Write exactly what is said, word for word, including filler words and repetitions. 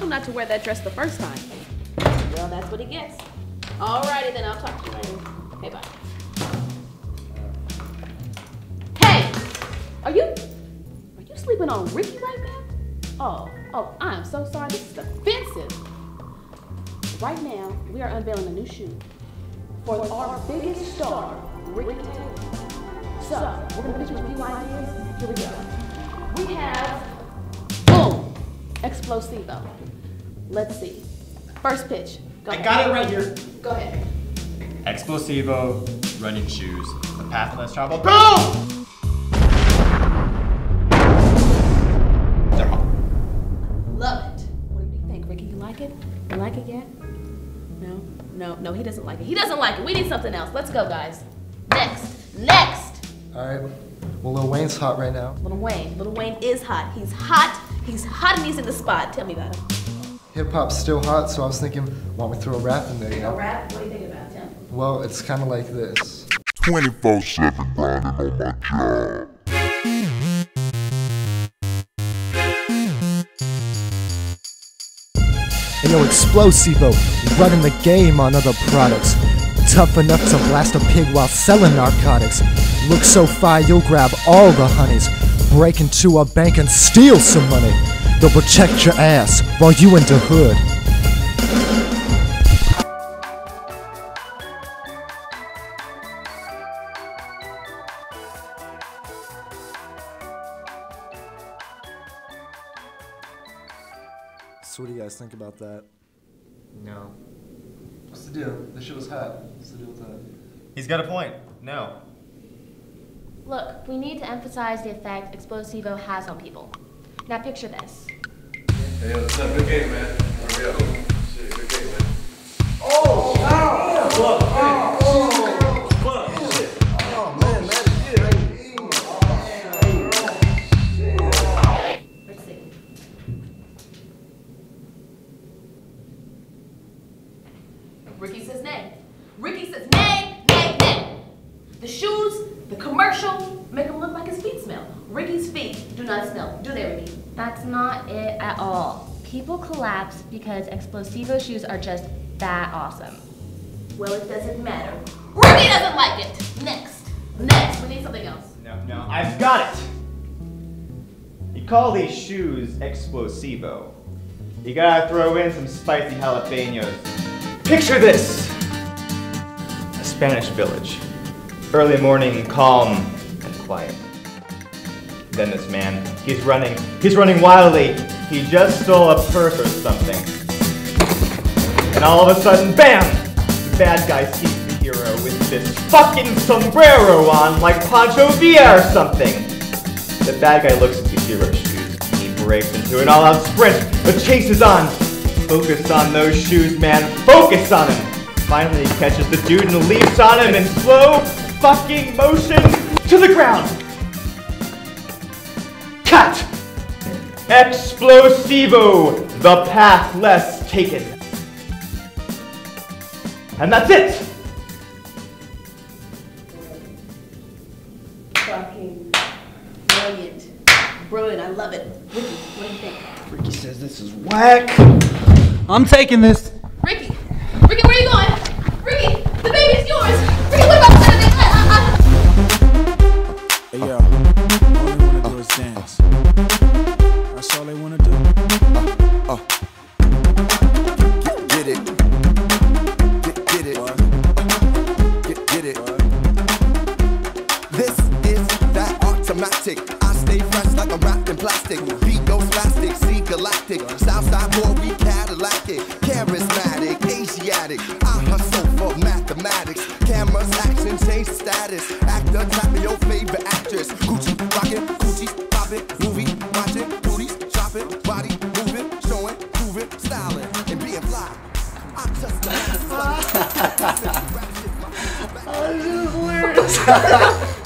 not to wear that dress the first time. Well, that's what he gets. Alrighty then, I'll talk to you later. Okay, bye. Hey! Are you, are you sleeping on Ricky right now? Oh, oh, I am so sorry. This is offensive. Right now, we are unveiling a new shoe for our biggest star, Ricky Taylor. So, we're gonna pitch you a few ideas. Here we go. We have, boom, Explosivo. Let's see. First pitch. Go I ahead. got it right here. Go ahead. Explosivo, running shoes, the path less traveled. Boom! They're hot. Love it. What do you think, Ricky? You like it? You like it yet? No? No, no, he doesn't like it. He doesn't like it. We need something else. Let's go, guys. Next. Next! Alright. Well, Lil Wayne's hot right now. Lil Wayne. Lil Wayne is hot. He's hot. He's hot and he's in the spot. Tell me about him. Hip-hop's still hot, so I was thinking, why don't we throw a rap in there, you A know? rap? What do you think about it? Tell me. Well, it's kind of like this. twenty-four seven grinding on my job. Hey yo, Explosivo, running the game on other products. Tough enough to blast a pig while selling narcotics. Look so fire, you'll grab all the honeys. Break into a bank and steal some money. They'll protect your ass while you in the hood. So what do you guys think about that? No. What's the deal? This shit was hot. What's the deal with that? He's got a point. No. Look, we need to emphasize the effect Explosivo has on people. Now picture this. Hey, yo, what's up? Good game, man. Hurry up. Shit, good game, man. Oh, wow! Club, oh, oh, club, shit. oh, man, man, shit. Let's see. Ricky says nay. Ricky says nay, nay, nay. The shoes, the commercial, make him look like his feet smell. Ricky's feet do not smell, do they, Ricky? That's not it at all. People collapse because Explosivo shoes are just that awesome. Well, it doesn't matter. Ricky doesn't like it. Next. Next. We need something else. No, no, I've got it! You call these shoes Explosivo. You gotta throw in some spicy jalapenos. Picture this! A Spanish village. Early morning, calm and quiet. Then this man, he's running, he's running wildly. He just stole a purse or something. And all of a sudden, bam! The bad guy sees the hero with this fucking sombrero on like Pancho Villa or something. The bad guy looks at the hero's shoes. He breaks into an all-out sprint. The chase is on. Focus on those shoes, man. Focus on him. Finally, he catches the dude and leaps on him in slow fucking motion to the ground. Cut! Explosivo, the path less taken. And that's it! Fucking brilliant. Brilliant, I love it. Ricky, what do you think? Ricky says this is whack. I'm taking this. Ricky! Ricky, where are you going? Ricky, the baby's yours! Ricky, what about Saturday? Hey yo, all they wanna do is dance. That's all they wanna do. Uh, uh. Get, get it. Get, get it. Uh, get, get it. This is that automatic. I stay fresh like I'm wrapped in plastic. Beat goes plastic, see galactic. Southside boy, we Cadillac it. Charismatic, Asiatic. I hustle for mathematics. Cameras, action, change the status. Actor, tap me your favorite actress. Gucci, rockin', Gucci, poppin', movie, watchin', booties, shopping, body, moving, showing, proving, styling, and being fly. I'm just a Oh, this is hilarious.